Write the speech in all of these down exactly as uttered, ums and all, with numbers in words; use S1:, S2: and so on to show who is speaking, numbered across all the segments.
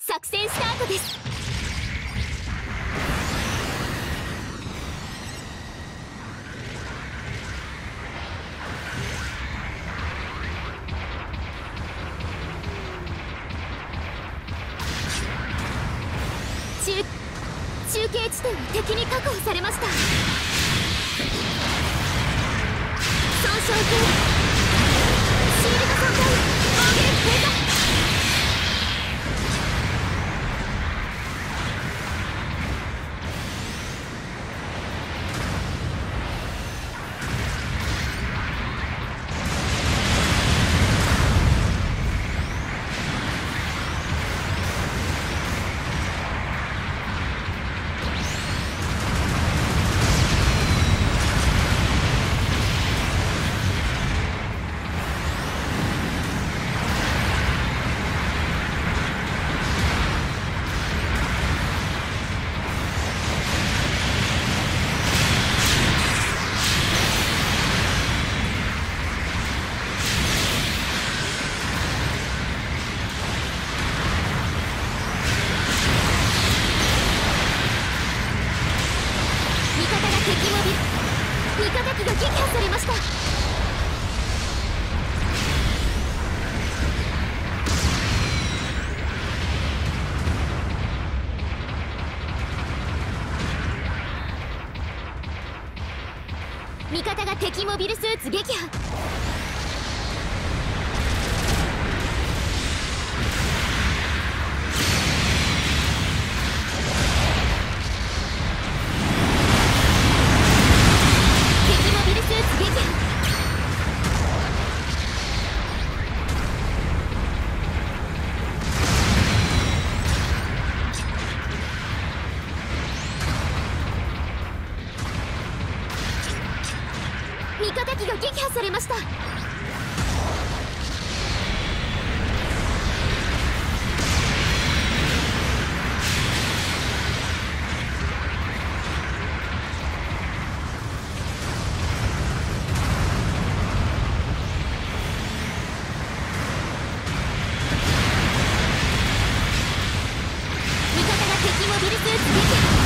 S1: 作戦スタートです。中中継地点は敵に確保されました。損傷系シールド損壊、防御力低下。味方機が撃破されました。味方が敵モビルスーツ撃破。味方機が撃破されました。味方が敵モビルスーツ撃破。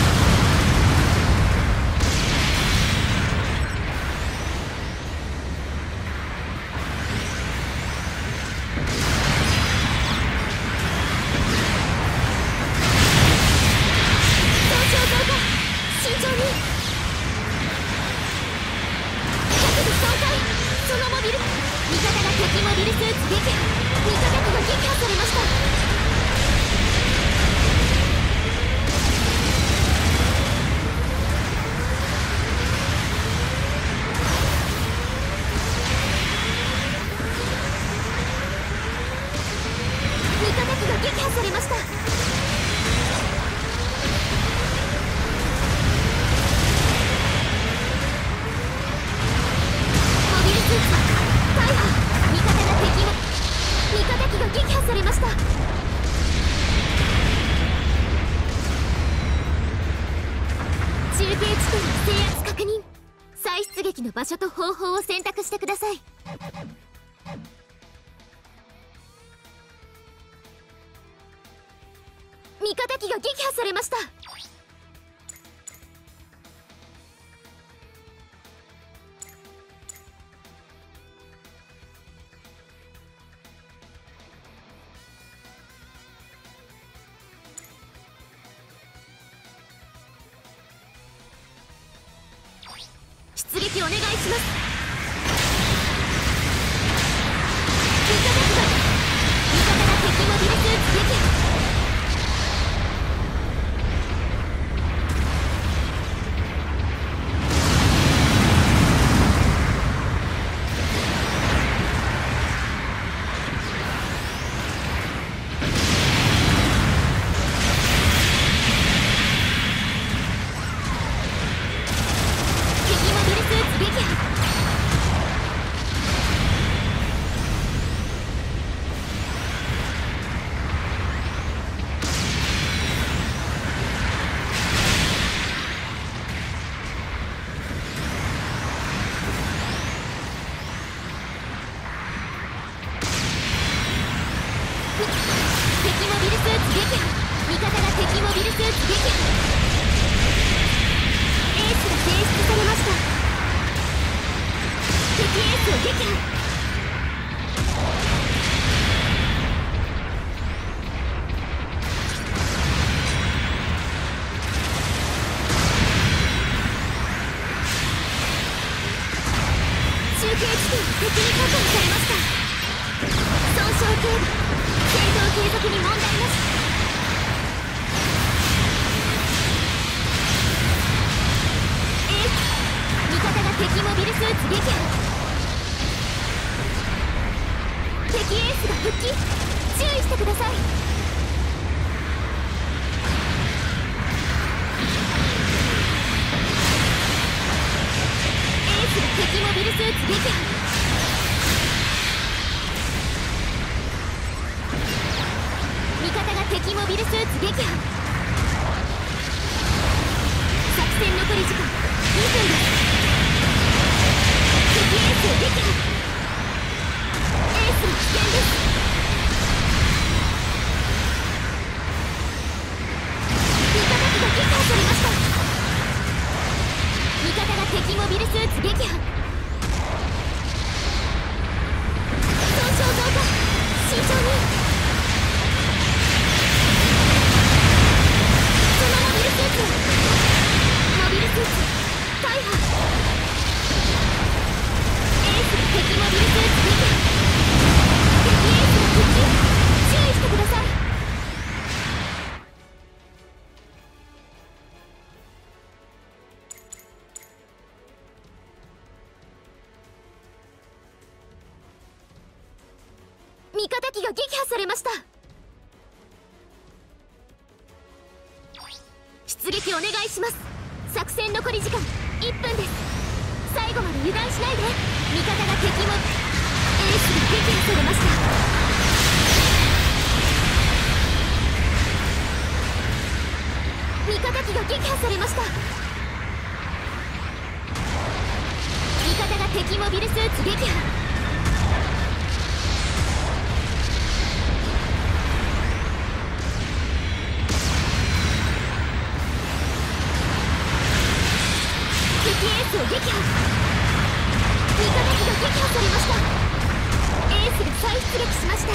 S1: そのモビル、味方が敵モビルスーツ撃破。味方機が撃破されました。味方機が撃破されました。味方機が撃破されました。中継地点の制圧確認。再出撃の場所と方法を選択してください。味方機が撃破されました。出撃お願いします。味方機が味方が敵モビルスーツ撃破。 敵モビルスーツ撃破。エースが選出されました。敵エースを撃破。中継地点が敵に確保されました。損傷軽度、戦闘継続に問題なし。エース、味方が敵モビルスーツ撃破。敵エースが復帰、注意してください。敵モビルスーツ撃破。味方が敵モビルスーツ撃破。作戦残り時間にふんです。敵エースを撃破。エースの危険です。味方機が撃破されました。味方が敵モビルスーツ撃破。損傷増加、慎重に。そのモビルスーツモビルスーツ大破。エースが敵モビルスーツ撃破。敵エースが復帰、注意してください。味方機が撃破されました。出撃お願いします。作戦残り時間いっぷんです。最後まで油断しないで。味方が敵もエースが撃破されました。味方機が撃破されました。味方が敵モビルスーツ撃破。敵エースを撃破。味方機が撃破されました。エースが再出撃しました。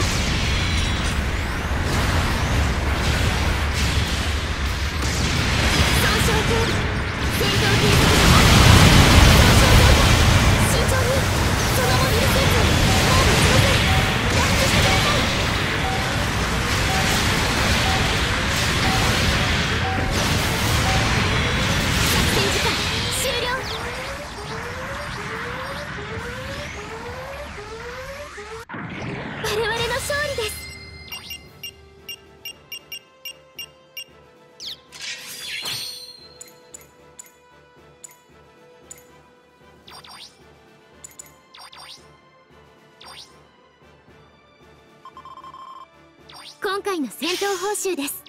S1: 損傷軽度、戦闘継続の問題。損傷増加、慎重に。そのモビルスーツもう持ちません。脱出してください。作戦時間終了。我々の勝利です。今回の戦闘報酬です。